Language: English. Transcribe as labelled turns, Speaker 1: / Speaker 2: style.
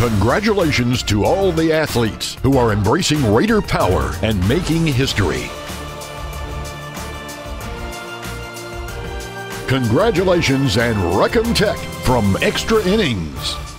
Speaker 1: Congratulations to all the athletes who are embracing Raider power and making history. Congratulations and Wreck 'em Tech from Extra Innings.